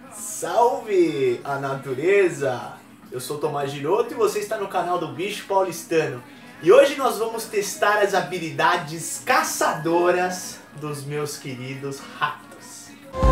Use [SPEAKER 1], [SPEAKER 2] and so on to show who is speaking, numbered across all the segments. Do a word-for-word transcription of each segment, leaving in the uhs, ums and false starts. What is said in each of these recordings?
[SPEAKER 1] Salve a natureza! Eu sou Tomás Giroto e você está no canal do Bicho Paulistano. E hoje nós vamos testar as habilidades caçadoras dos meus queridos ratos.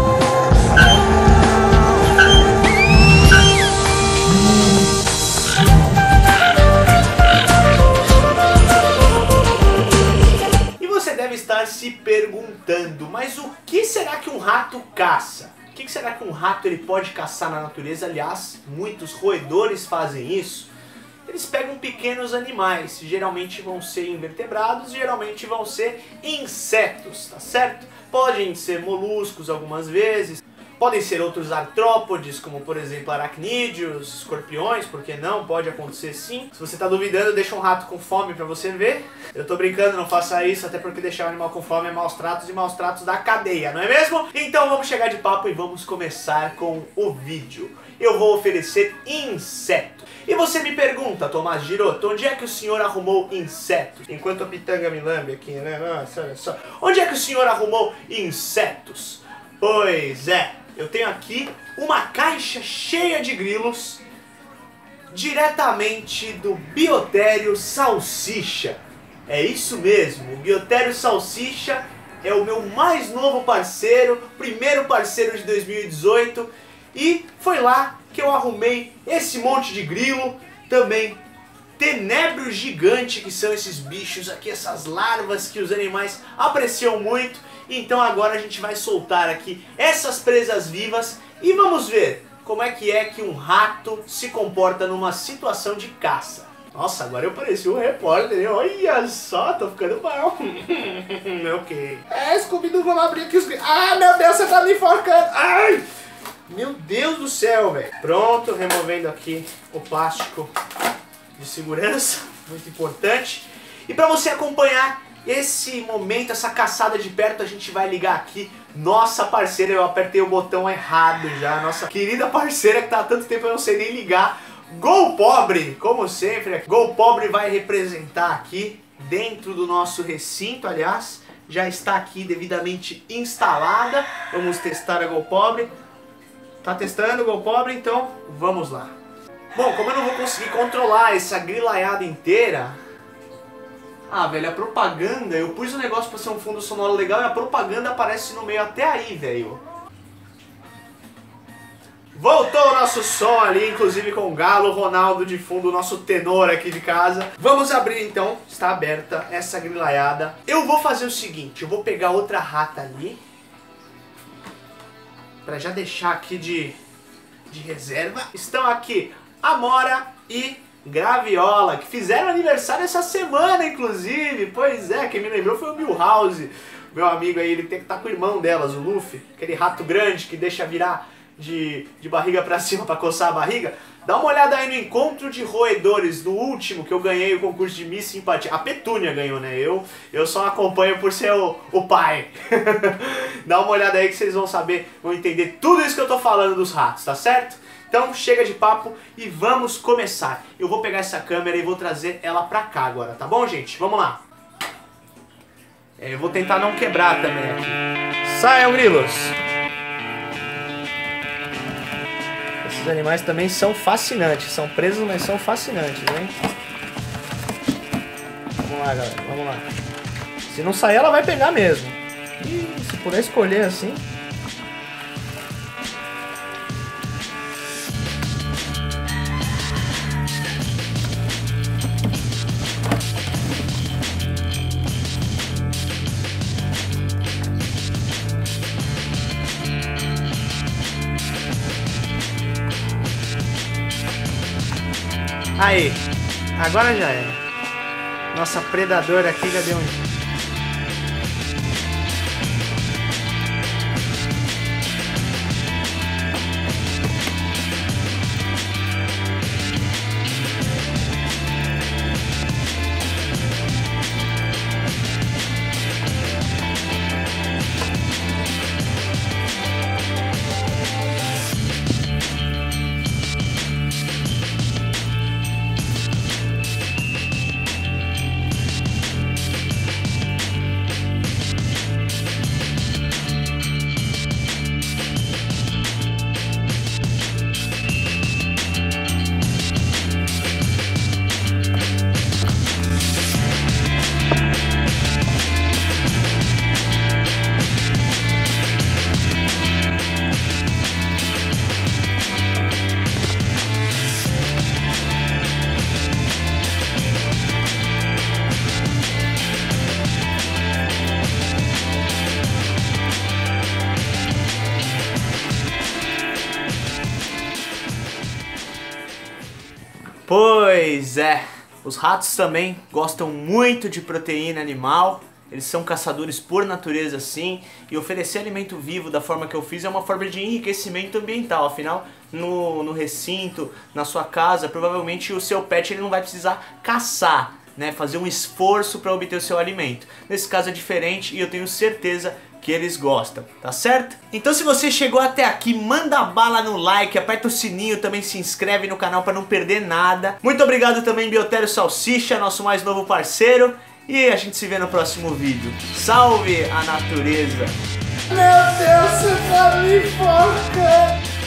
[SPEAKER 1] E você deve estar se perguntando, mas o que será que um rato caça? O que será que um rato ele pode caçar na natureza? Aliás, muitos roedores fazem isso. Eles pegam pequenos animais, geralmente vão ser invertebrados, geralmente vão ser insetos, tá certo? Podem ser moluscos algumas vezes, podem ser outros artrópodes, como por exemplo aracnídeos, escorpiões, por que não? Pode acontecer sim. Se você está duvidando, deixa um rato com fome para você ver. Eu tô brincando, não faça isso, até porque deixar o animal com fome é maus tratos e maus tratos da cadeia, não é mesmo? Então vamos chegar de papo e vamos começar com o vídeo. Eu vou oferecer insetos. E você me pergunta, Tomás Giroto, onde é que o senhor arrumou insetos? Enquanto a pitanga me lambe aqui, né? Nossa, olha só. Onde é que o senhor arrumou insetos? Pois é, eu tenho aqui uma caixa cheia de grilos diretamente do Biotério Salsicha. É isso mesmo, o Biotério Salsicha é o meu mais novo parceiro, primeiro parceiro de dois mil e dezoito, e foi lá que eu arrumei esse monte de grilo, também tenebro gigante, que são esses bichos aqui, essas larvas que os animais apreciam muito. Então agora a gente vai soltar aqui essas presas vivas e vamos ver como é que é que um rato se comporta numa situação de caça. Nossa, agora eu pareci um repórter, olha só, tô ficando mal. Ok. É, Scooby-Doo, vamos abrir aqui os... Ah, meu Deus, você tá me enforcando. Ai! Meu Deus do céu, velho. Pronto, removendo aqui o plástico de segurança, muito importante. E para você acompanhar esse momento, essa caçada de perto, a gente vai ligar aqui nossa parceira. Eu apertei o botão errado já, nossa querida parceira que tá há tanto tempo eu não sei nem ligar. Gol Pobre, como sempre, Gol Pobre vai representar aqui dentro do nosso recinto, aliás, já está aqui devidamente instalada. Vamos testar a Gol Pobre. Tá testando o Gol Pobre, então vamos lá. Bom, como eu não vou conseguir controlar essa grilaiada inteira... Ah, velho, a propaganda, eu pus o negócio pra ser um fundo sonoro legal e a propaganda aparece no meio até aí, velho. Voltou o nosso som ali, inclusive com o Galo Ronaldo de fundo, o nosso tenor aqui de casa. Vamos abrir então, está aberta essa grilaiada. Eu vou fazer o seguinte, eu vou pegar outra rata ali, pra já deixar aqui de, de reserva. Estão aqui Amora e Graviola, que fizeram aniversário essa semana, inclusive. Pois é, quem me lembrou foi o Milhouse, meu amigo aí. Ele tem que estar com o irmão delas, o Luffy, aquele rato grande que deixa virar de, de barriga pra cima pra coçar a barriga. Dá uma olhada aí no encontro de roedores, do último que eu ganhei o concurso de Miss Simpatia. A Petúnia ganhou, né? Eu, eu só acompanho por ser o, o pai. Dá uma olhada aí que vocês vão saber, vão entender tudo isso que eu tô falando dos ratos, tá certo? Então chega de papo e vamos começar. Eu vou pegar essa câmera e vou trazer ela pra cá agora, tá bom, gente? Vamos lá. É, eu vou tentar não quebrar também aqui. Saiam, grilos! Esses animais também são fascinantes. São presos, mas são fascinantes, hein? Vamos lá, galera. Vamos lá. Se não sair, ela vai pegar mesmo. E se puder escolher assim... Aí, agora já era. Nossa predadora aqui já deu um... Pois é, os ratos também gostam muito de proteína animal. Eles são caçadores por natureza, sim, e oferecer alimento vivo da forma que eu fiz é uma forma de enriquecimento ambiental. Afinal, no, no recinto, na sua casa, provavelmente o seu pet ele não vai precisar caçar, né, fazer um esforço para obter o seu alimento. Nesse caso é diferente e eu tenho certeza que eles gostam, tá certo? Então se você chegou até aqui, manda bala no like, aperta o sininho, também se inscreve no canal para não perder nada. Muito obrigado também Biotério Salsicha, nosso mais novo parceiro. E a gente se vê no próximo vídeo. Salve a natureza!
[SPEAKER 2] Meu Deus, você tá me enforcando!